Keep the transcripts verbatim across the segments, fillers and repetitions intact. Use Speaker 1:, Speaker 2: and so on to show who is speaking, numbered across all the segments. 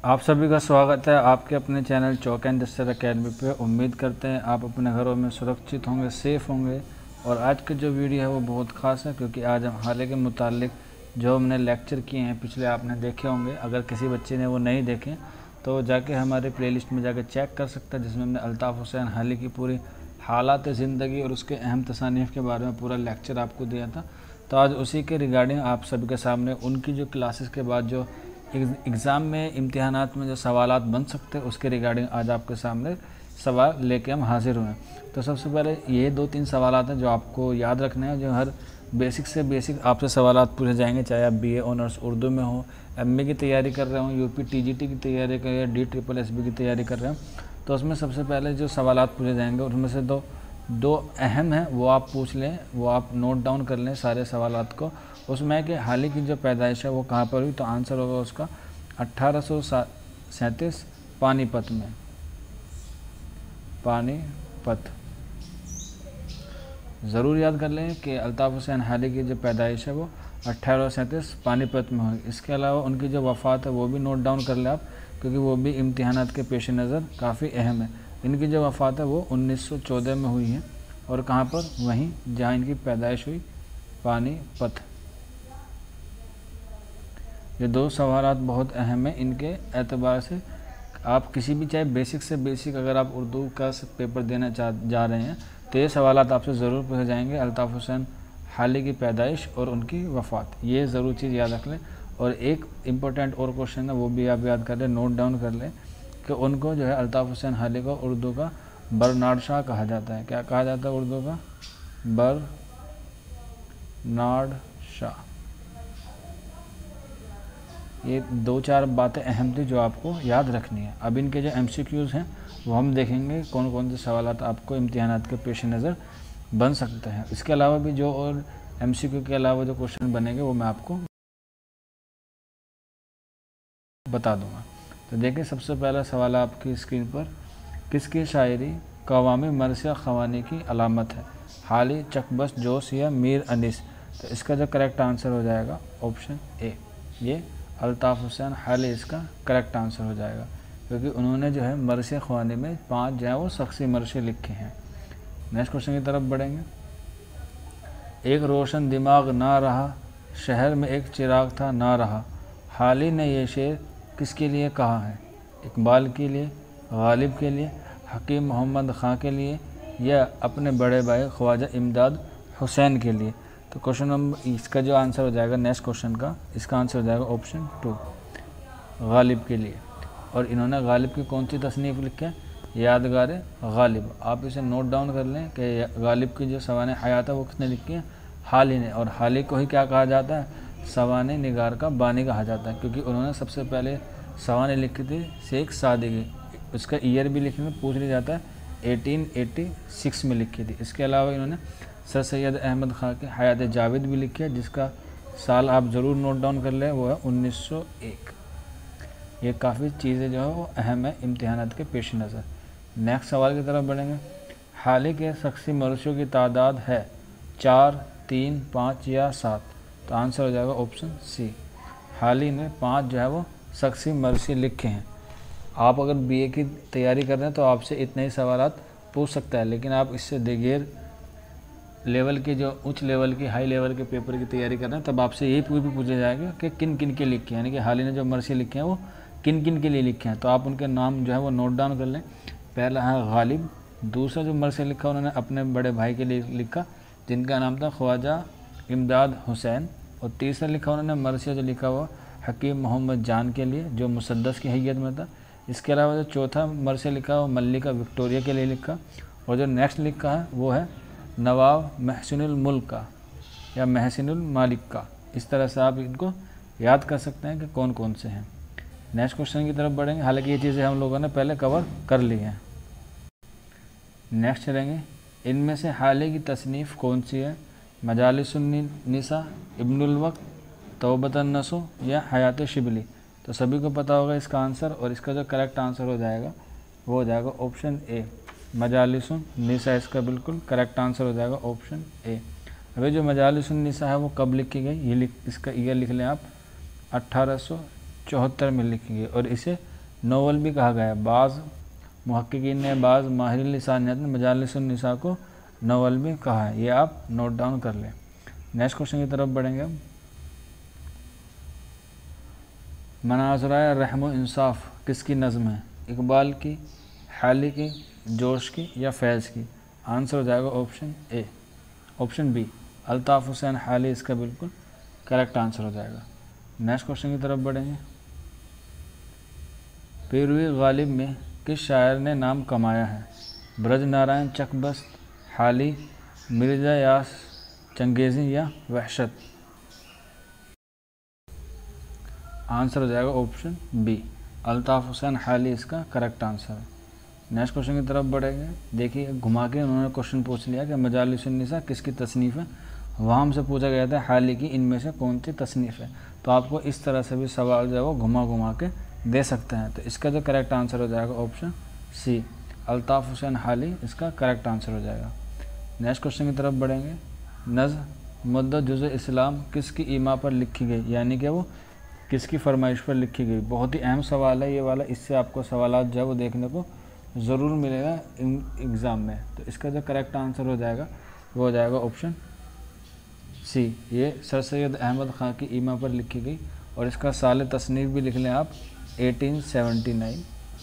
Speaker 1: आप सभी का स्वागत है आपके अपने चैनल चौक एंड जस्टर अकेडमी पे। उम्मीद करते हैं आप अपने घरों में सुरक्षित होंगे, सेफ़ होंगे। और आज का जो वीडियो है वो बहुत ख़ास है क्योंकि आज हम हाल के मुतालिक जो हमने लेक्चर किए हैं पिछले आपने देखे होंगे। अगर किसी बच्चे ने वो नहीं देखे तो जाके हमारे प्लेलिस्ट में जाकर चेक कर सकता है, जिसमें हमने अल्ताफ़ हुसैन हाली की पूरी हालात ज़िंदगी और उसके अहम तसानीफ़ के बारे में पूरा लेक्चर आपको दिया था। तो आज उसी के रिगार्डिंग आप सभी के सामने उनकी जो क्लासेस के बाद जो एग्ज़ाम में इम्तिहानात में जो सवालात बन सकते हैं उसके रिगार्डिंग आज आपके सामने सवाल लेके हम हाजिर हुए हैं। तो सबसे पहले ये दो तीन सवालात हैं जो आपको याद रखने हैं, जो हर बेसिक से बेसिक आपसे सवालात पूछे जाएंगे, चाहे आप बी ए ऑनर्स उर्दू में हो, एम ए की तैयारी कर रहे हो, यूपी टी जी टी की तैयारी कर रहे हो, डी ट्रिपल एस बी की तैयारी कर रहे हो। तो उसमें सबसे पहले जो सवालात पूछे जाएंगे उसमें से दो दो अहम हैं, वो आप पूछ लें, वो आप नोट डाउन कर लें सारे सवालात को। उसमें कि हाल की जो पैदाइश है वो कहाँ पर हुई, तो आंसर होगा उसका अट्ठारह सौ सैंतीस पानीपत में। पानीपत ज़रूर याद कर लें कि अल्ताफ़ हुसैन हाली की जो पैदाइश है वो अट्ठारह सौ सैंतीस पानीपत में हुई। इसके अलावा उनकी जो वफ़ात है वो भी नोट डाउन कर लें आप, क्योंकि वो भी इम्तिहानात के पेश नज़र काफ़ी अहम है। इनकी जो वफ़ात है वो उन्नीस सौ चौदह में हुई है, और कहाँ पर, वहीं जहाँ इनकी पैदाइश हुई, पानीपत। ये दो सवालात बहुत अहम है, इनके एतबार से आप किसी भी चाहे बेसिक से बेसिक अगर आप उर्दू का पेपर देना चाह जा रहे हैं तो ये सवालात आपसे ज़रूर पूछे जाएंगे। अल्ताफ़ हुसैन हाली की पैदाइश और उनकी वफ़ात, ये ज़रूर चीज़ याद रख लें। और एक इम्पोर्टेंट और क्वेश्चन है वो भी आप याद कर लें, नोट डाउन कर लें कि उनको जो है अल्ताफ़ हुसैन हाली को उर्दू का बरनार्ड शाह कहा जाता है। क्या कहा जाता है उर्दू का? Bernard Shaw. ये दो चार बातें अहम थी जो आपको याद रखनी है। अब इनके जो एम सी क्यूज़ हैं वो हम देखेंगे कौन कौन से सवालात आपको इम्तिहानात के पेश नज़र बन सकते हैं। इसके अलावा भी जो और एम सी क्यू के अलावा जो क्वेश्चन बनेंगे वो मैं आपको बता दूंगा। तो देखिए, सबसे पहला सवाल आपकी स्क्रीन पर, किसकी शायरी कवामी मरसिया ख़वानी की अलामत है? हाली, चकबस, जोश या मीर अनीस? तो इसका जो करेक्ट आंसर हो जाएगा ऑप्शन ए, ये अल्ताफ़ हुसैन हाली इसका करेक्ट आंसर हो जाएगा, क्योंकि उन्होंने जो है मरसिया ख़वानी में पांच जो है वो शख्सी मरसे लिखे हैं। नेक्स्ट क्वेश्चन की तरफ बढ़ेंगे। एक रोशन दिमाग ना रहा, शहर में एक चिराग था ना रहा, हाली ने ये शेर किसके लिए कहा है? इकबाल के लिए, गालिब के लिए, हकीम मोहम्मद ख़ां के लिए, या अपने बड़े भाई ख्वाजा इमदाद हुसैन के लिए? तो क्वेश्चन नंबर इसका जो आंसर हो जाएगा नेक्स्ट क्वेश्चन का, इसका आंसर हो जाएगा ऑप्शन टू, गालिब के लिए। और इन्होंने गालिब की कौन सी तसनीफ़ लिखी है? यादगार गालिब। आप इसे नोट डाउन कर लें कि गालिब की जो सवाने हयात है वो किसने लिखी है? हाली ने। और हाली को ही क्या कहा जाता है? सवाने निगार का बानी कहा जाता है, क्योंकि उन्होंने सबसे पहले सवाने लिखी थी शेख सादी की। उसका ईयर भी लिखने में पूछ लिया जाता है, अठारह सौ छियासी में लिखी थी। इसके अलावा इन्होंने सर सैयद अहमद ख़ां की हयात जावेद भी लिखी है, जिसका साल आप ज़रूर नोट डाउन कर लें, वो है उन्नीस सौ एक। ये काफ़ी चीज़ें जो है वो अहम है इम्तिहानात के पेश नज़र। नेक्स्ट सवाल की तरफ बढ़ेंगे। हाली के शख्सी मरसियों की तादाद है चार, तीन, पाँच या सात? तो आंसर हो जाएगा ऑप्शन सी, हाली ने पाँच जो है वो शख्सी मरसी लिखे हैं। आप अगर बी ए की तैयारी कर रहे हैं तो आपसे इतने ही सवालात पूछ सकता है, लेकिन आप इससे दिगेर लेवल के जो उच्च लेवल की हाई लेवल के पेपर की तैयारी कर रहे हैं तब आपसे यही पूछ भी पूछा जाएगा कि किन किन के लिखे हैं, यानी कि हाली ने जो मरसी लिखे हैं वो किन किन के लिए लिखे हैं। तो आप उनके नाम जो है वो नोट डाउन कर लें। पहला है गालिब, दूसरा जो मरसी लिखा उन्होंने अपने बड़े भाई के लिए लिखा जिनका नाम था ख्वाजा इमदाद हुसैन, और तीसरा लिखा उन्होंने मरसिया जो लिखा हुआ हकीम मोहम्मद जान के लिए जो मुसद्दस की हैयत में था। इसके अलावा जो चौथा मरसिया लिखा वो मल्लिका विक्टोरिया के लिए लिखा, और जो नेक्स्ट लिखा है वो है नवाब महसिनुल मुल्क का या महसिनुल मालिक का। इस तरह से आप इनको याद कर सकते हैं कि कौन कौन से हैं। नेक्स्ट क्वेश्चन की तरफ बढ़ेंगे, हालांकि ये चीज़ें हम लोगों ने पहले कवर कर ली हैं। नेक्स्ट चलेंगे, इनमें से हाली की तसनीफ़ कौन सी है? मजालिसुन्निसा, इब्नुल वक्त, तौबतन नसो या हयात शिबली? तो सभी को पता होगा इसका आंसर, और इसका जो करेक्ट आंसर हो जाएगा वो हो जाएगा ऑप्शन ए, मजालिसुन्निसा। इसका बिल्कुल करेक्ट आंसर हो जाएगा ऑप्शन ए। अभी जो मजालिसुन्निसा है वो कब लिखी गई, ये लिख इसका ईयर लिख लें आप, अट्ठारह सौ चौहत्तर में लिखी गई, और इसे नोवेल भी कहा गया है। बाज़ मुहक्किकीन ने, बाज़ माहिर लिसानियत ने मजालिस निसा को नोवेल भी कहा है। ये आप नोट डाउन कर लें। नेक्स्ट क्वेश्चन की तरफ बढ़ेंगे हम। मनाज़रा रहम इंसाफ किसकी नज़म है? इकबाल की, हाली की, जोश की या फैज़ की? आंसर हो जाएगा option A, option B Altaf Hussain Hali इसका बिल्कुल करेक्ट आंसर हो जाएगा। नेक्स्ट क्वेश्चन की तरफ बढ़ेंगे। पीरवी गालिब में किस शायर ने नाम कमाया है? ब्रज नारायण चकबस्त, हाली, मिर्ज़ा यास चंगेज़ी या वहशत? आंसर हो जाएगा ऑप्शन बी अल्ताफ़ हुसैन हाली इसका करेक्ट आंसर है। नेक्स्ट क्वेश्चन की तरफ बढ़ेंगे। देखिए घुमा के उन्होंने क्वेश्चन पूछ लिया कि मजालिस निसा किसकी तसनीफ़ है। वहाँ हमसे पूछा गया था हाली की इनमें से कौन सी तसनीफ़ है। तो आपको इस तरह से भी सवाल जो है वो घुमा घुमा के दे सकते हैं। तो इसका जो करेक्ट आंसर हो जाएगा ऑप्शन सी अल्ताफ़ हुसैन हाली इसका करेक्ट आंसर हो जाएगा। नेक्स्ट क्वेश्चन की तरफ बढ़ेंगे। नज़्म मुद्दत जुज़ इस्लाम किसकी ईमा पर लिखी गई, यानी कि वो किसकी फरमाइश पर लिखी गई? बहुत ही अहम सवाल है ये वाला। इससे आपको सवालात जो है वो देखने को ज़रूर मिलेगा एग्ज़ाम में। तो इसका जो करेक्ट आंसर हो जाएगा वो हो जाएगा ऑप्शन सी, ये सर सैयद अहमद ख़ान की ईमा पर लिखी गई। और इसका साल तसनीफ़ भी लिख लें आप अठारह सौ उन्यासी।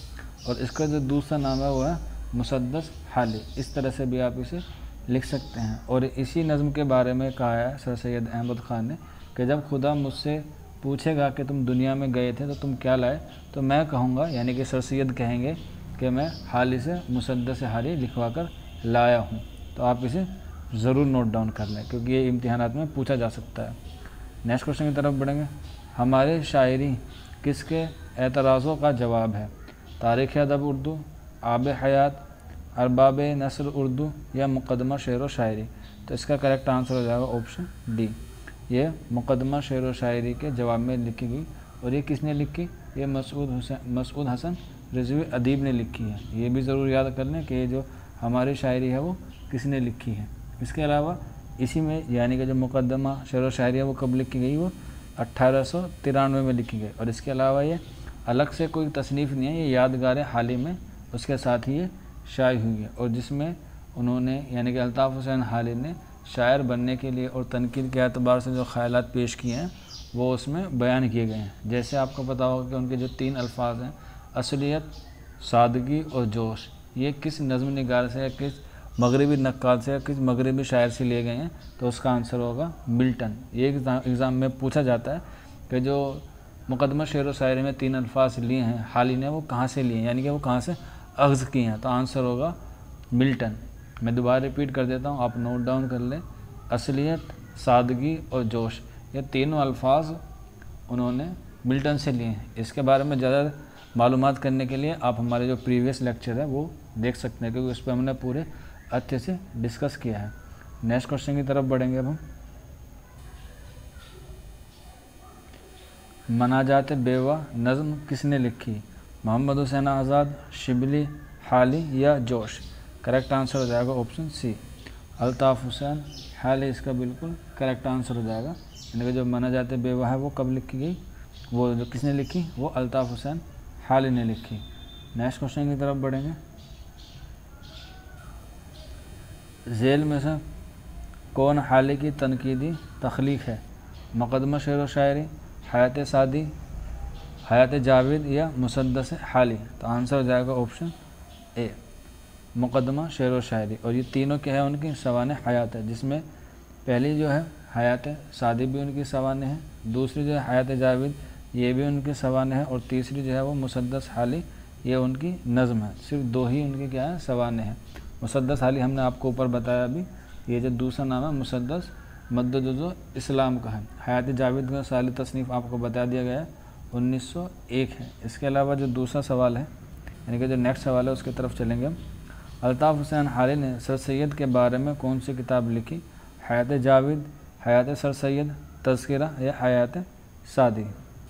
Speaker 1: और इसका जो दूसरा नाम है वो है मुसद्दस हाली। इस तरह से भी आप इसे लिख सकते हैं। और इसी नज़म के बारे में कहा है सर सैयद अहमद ख़ान ने कि जब खुदा मुझसे पूछेगा कि तुम दुनिया में गए थे तो तुम क्या लाए, तो मैं कहूँगा, यानी कि सर सैयद कहेंगे कि मैं हाली से मुसद्दस हाली लिखवा कर लाया हूँ। तो आप इसे ज़रूर नोट डाउन कर लें क्योंकि ये इम्तिहानात में पूछा जा सकता है। नेक्स्ट क्वेश्चन की तरफ बढ़ेंगे। हमारे शायरी किसके एतराज़ों का जवाब है? तारीख़ अदब उर्दू, आब हयात, अरबाब नस्र उर्दू या मुक़दमा शेर व शायरी? तो इसका करेक्ट आंसर हो जाएगा ऑप्शन डी, ये मुक़दमा शेर व शायरी के जवाब में लिखी गई। और ये किसने लिखी? ये मसूद हुसैन मसूद हसन रिज़वी अदीब ने लिखी है। ये भी ज़रूर याद कर लें कि ये जो हमारी शायरी है वो किसने लिखी है। इसके अलावा इसी में यानी कि जो मुक़दमा शेर व शायरी है वो कब लिखी गई? वो अट्ठारह सौ तिरानवे में लिखी गई। और इसके अलावा ये अलग से कोई तसनीफ़ नहीं है, ये यादगार हाली में उसके साथ ही ये शाये हुई है। और जिसमें उन्होंने यानी कि अल्ताफ़ हुसैन हाली ने शायर बनने के लिए और तनकीद के एतबार से जो ख़यालात पेश किए हैं वो उसमें बयान किए गए हैं। जैसे आपको पता होगा कि उनके जो तीन अल्फाज हैं असलियत, सादगी और जोश, ये किस नज़्म निगार से या किस मगरबी नक्काल से या किस मगरबी शायर से लिए गए हैं? तो उसका आंसर होगा मिल्टन। ये एग्ज़ाम में पूछा जाता है कि जो मुक़दमा शेर व शायरी में तीन अल्फाज लिए हैं हाली ने वो कहाँ से लिए हैं, यानी कि वो कहाँ से अख्ज़ किए हैं? तो आंसर होगा मिल्टन। मैं दोबारा रिपीट कर देता हूँ, आप नोट डाउन कर लें। असलियत, सादगी और जोश, ये तीनों अल्फाज उन्होंने मिल्टन से लिए हैं। इसके बारे में ज़्यादा मालूमात करने के लिए आप हमारे जो प्रीवियस लेक्चर है वो देख सकते हैं क्योंकि उस पर हमने पूरे अच्छे से डिस्कस किया है। नेक्स्ट क्वेश्चन की तरफ बढ़ेंगे अब हम। मनाजात बेवा नज़्म किसने लिखी? मोहम्मद हुसैन आज़ाद, शिबली, हाली या जोश? करेक्ट आंसर हो जाएगा ऑप्शन सी अल्ताफ़ हुसैन हाली इसका बिल्कुल करेक्ट आंसर हो जाएगा। यानी कि जो मनाजात बेवा है वो कब लिखी गई, वो जो किसने लिखी, वो अल्ताफ़ हुसैन हाली ने लिखी। नेक्स्ट क्वेश्चन की तरफ बढ़ेंगे। झेल में से कौन हाली की तनकीदी तख्लीक है? मुक़दमा शेर व शायरी, हयात सादी, हयात जावेद या मुसद्दस हाली? तो आंसर हो जाएगा ऑप्शन ए मुक़दमा शेर व शायरी। और ये तीनों क्या है उनकी सवाने हयात है, जिसमें पहली जो है हयात सादी भी उनकी सवाने है, दूसरी जो है हयात जावेद ये भी उनकी सवाने है, और तीसरी जो है वो मुसद्दस हाली ये उनकी नज़म है। सिर्फ दो ही उनकी क्या है सवाने हैं। मुसद्दस हाली हमने आपको ऊपर बताया अभी, ये जो दूसरा नाम है मुसद्दस मद्दजुज़ो इस्लाम का है। हयात जावेद का साली तसनीफ़ आपको बता दिया गया है उन्नीस सौ एक है। इसके अलावा जो दूसरा सवाल है यानी कि जो नेक्स्ट सवाल है उसकी तरफ चलेंगे हम। अल्ताफ़ हुसैन हाली ने सर सैयद के बारे में कौन सी किताब लिखी? हयात जावेद, हयात सर सैयद, तज़किरा या हयात सादी?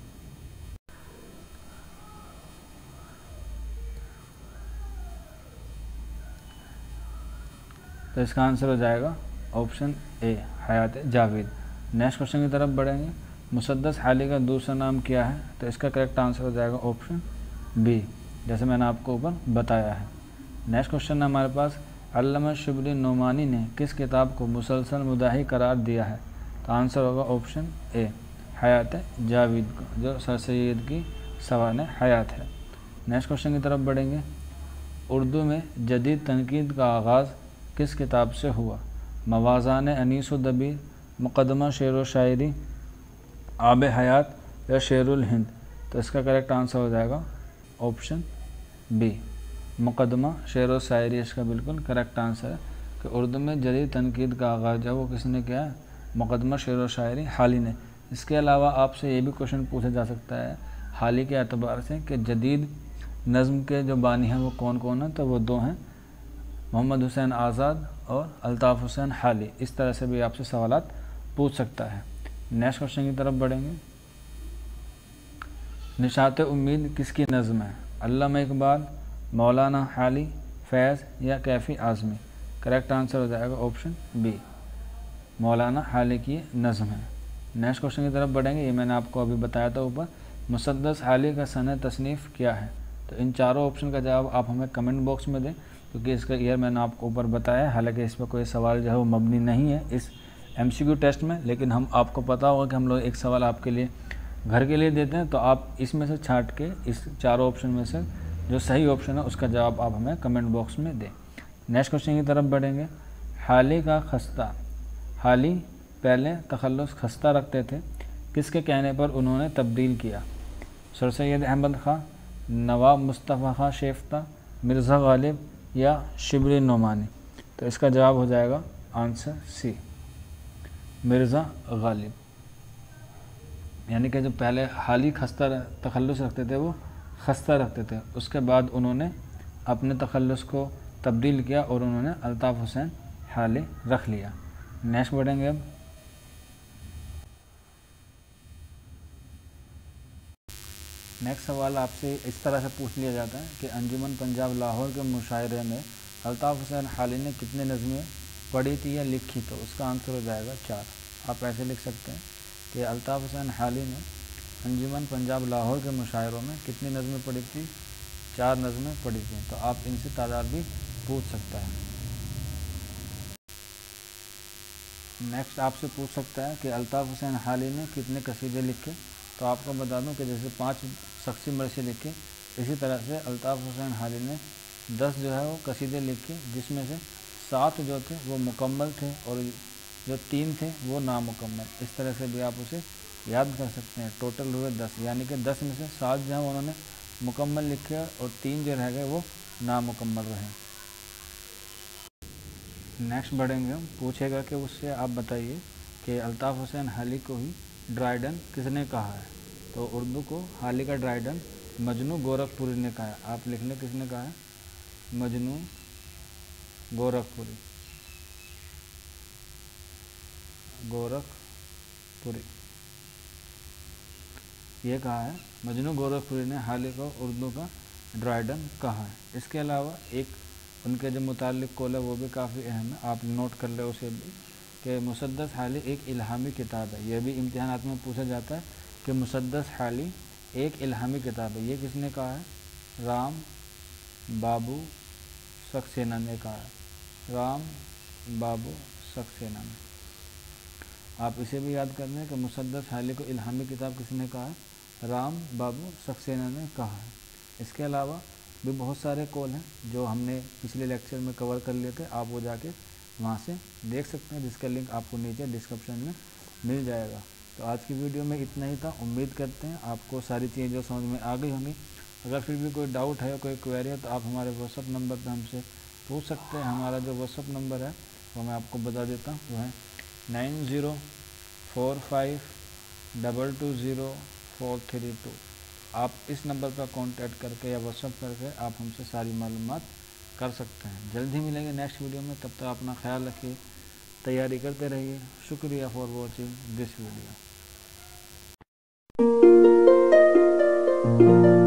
Speaker 1: तो इसका आंसर हो जाएगा option A Hayat Javed. Next question की तरफ बढ़ेंगे। मुसद्दस हाली का दूसरा नाम क्या है? तो इसका करेक्ट आंसर हो जाएगा ऑप्शन बी, जैसे मैंने आपको ऊपर बताया है। नेक्स्ट क्वेश्चन है हमारे पास, अल्लामा शिबली नोमानी ने किस किताब को मुसलसल मुदाही करार दिया है? तो आंसर होगा ऑप्शन ए, हयात जावेद को, जो सर सैयद की सवाल हयात है। नेक्स्ट क्वेश्चन की तरफ बढ़ेंगे। उर्दू में जदीद तनकीद का आगाज़ किस किताब से हुआ? मवाज़ान अनीस व दबीर, मुक़दमा शेर व शायरी, आब हयात या शेरुल हिंद? तो इसका करेक्ट आंसर हो जाएगा ऑप्शन बी, मुक़दमा शेर व शायरी इसका बिल्कुल करेक्ट आंसर है कि उर्दू में जदीद तनकीद का आगाज़ जो वो किसने किया है? मुक़दमा शेर व शायरी हाली ने। इसके अलावा आपसे ये भी क्वेश्चन पूछा जा सकता है हाली के एतबार से कि जदीद नज़्म के जो बानी हैं वो कौन कौन हैं? तो वो दो हैं, मोहम्मद हुसैन आज़ाद और अल्ताफ़ हुसैन हाली। इस तरह से भी आपसे सवालात पूछ सकता है। नेक्स्ट क्वेश्चन की तरफ बढ़ेंगे। निशात उम्मीद किसकी नज़्म है? अल्लामा इकबाल, मौलाना हाली, फैज़ या कैफ़ी आज़मी? करेक्ट आंसर हो जाएगा ऑप्शन बी, मौलाना हाली की नज़्म है। नेक्स्ट क्वेश्चन की तरफ बढ़ेंगे। ये मैंने आपको अभी बताया था ऊपर, मुसद्दस हाली का सन तसनीफ़ क्या है? तो इन चारों ऑप्शन का जवाब आप हमें कमेंट बॉक्स में दें, क्योंकि इसका ईयर मैंने आपको ऊपर बताया है। हालांकि इस पर कोई सवाल जो है वो मबनी नहीं है इस एमसीक्यू टेस्ट में, लेकिन हम आपको पता होगा कि हम लोग एक सवाल आपके लिए घर के लिए देते हैं, तो आप इसमें से छांट के इस चारों ऑप्शन में से जो सही ऑप्शन है उसका जवाब आप हमें कमेंट बॉक्स में दें। नेक्स्ट क्वेश्चन की तरफ बढ़ेंगे। हाली का खस्ता, हाली पहले तखल्लुस खस्ता रखते थे, किसके कहने पर उन्होंने तब्दील किया? सर सैयद अहमद ख़ां, नवाब मुस्तफ़ा ख़ां शेफ्ता, मिर्ज़ा गालिब या शिबली नोमानी? तो इसका जवाब हो जाएगा आंसर सी, मिर्ज़ा गालिब। यानी कि जो पहले हाली खस्ता तखल्लुस रखते थे वो खस्ता रखते थे, उसके बाद उन्होंने अपने तखल्लुस को तब्दील किया और उन्होंने अल्ताफ़ हुसैन हाली रख लिया। नेक्स्ट बढ़ेंगे अब। नेक्स्ट सवाल आपसे इस तरह से पूछ लिया जाता है कि अंजुमन पंजाब लाहौर के मुशायरे में अल्ताफ़ हुसैन हाली ने कितने नज़में पढ़ी थी या लिखी? तो उसका आंसर हो जाएगा चार। आप ऐसे लिख सकते हैं कि अल्ताफ़ हुसैन हाली ने अंजुमन पंजाब लाहौर के मुशायरों में कितनी नज़में पढ़ी थी? चार नज़में पढ़ी थी। तो आप इनसे तादाद भी पूछ सकता है। नेक्स्ट आपसे पूछ सकता है कि अल्ताफ़ हुसैन हाली ने कितने कसीदे लिखे? तो आपको बता दूं कि जैसे पाँच शख्सी मरसी लिखे, इसी तरह से अल्ताफ़ हुसैन हाली ने दस जो है वो कसीदे लिखे, जिसमें से सात जो थे वो मुकम्मल थे और जो तीन थे वो नामुकम्मल। इस तरह से भी आप उसे याद कर सकते हैं। टोटल हुए दस, यानी कि दस में से सात जो है उन्होंने मुकम्मल लिखे और तीन जो रह गए वो नामुकम्मल रहे। नेक्स्ट बढ़ेंगे हम, पूछेगा कि उससे आप बताइए कि अल्ताफ़ हुसैन हाली को ही ड्राइडन किसने कहा है? तो उर्दू को हाली का ड्राइडन मजनू गोरखपुरी ने कहा है। आप लिख लें किसने कहा है? मजनू गोरखपुरी, गोरखपुरी ये कहा है। मजनू गोरखपुरी ने हाली को उर्दू का ड्राइडन कहा है। इसके अलावा एक उनके जो मुतालिक कौल है वो भी काफ़ी अहम है, आप नोट कर ले उसे भी, कि मुसद्दस हाली एक इल्हामी किताब है। यह भी इम्तिहानात में पूछा जाता है कि मुसद्दस हाली एक इल्हामी किताब है। ये किसने कहा है? राम बाबू सक्सेना ने कहा है। राम बाबू सक्सेना ने। आप इसे भी याद कर लें कि मुसद्दस हाली को इल्हामी किताब किसने कहा है? राम बाबू सक्सेना ने कहा है। इसके अलावा भी बहुत सारे कौल हैं जो हमने पिछले लेक्चर में कवर कर लिए थे, आप वो जाके वहाँ से देख सकते हैं, जिसका लिंक आपको नीचे डिस्क्रिप्शन में मिल जाएगा। तो आज की वीडियो में इतना ही था। उम्मीद करते हैं आपको सारी चीज़ें जो समझ में आ गई होंगी। अगर फिर भी कोई डाउट है, कोई क्वेरी है, तो आप हमारे व्हाट्सअप नंबर पर हमसे पूछ सकते हैं। हमारा जो व्हाट्सअप नंबर है वो मैं आपको बता देता हूँ, वो है nine zero four five double two zero four three two. आप इस नंबर पर कांटेक्ट करके या व्हाट्सअप करके आप हमसे सारी मालूमात कर सकते हैं। जल्द ही मिलेंगे नेक्स्ट वीडियो में, तब तक अपना ख्याल रखिए, तैयारी करते रहिए। शुक्रिया फॉर वॉचिंग दिस वीडियो।